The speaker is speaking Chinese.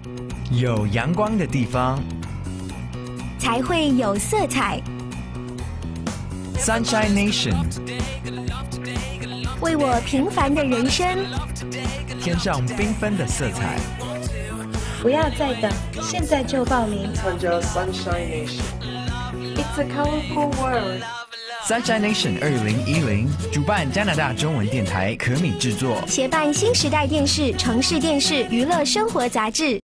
有阳光的地方才会有色彩。 Sunshine Nation， 为我平凡的人生添上缤纷的色彩。 不要再等，现在就报名参加 Sunshine Nation。It's a colorful world。 Sunshine Nation 2010主办加拿大中文电台可米制作， 协办新时代电视、城市电视娱乐生活杂志。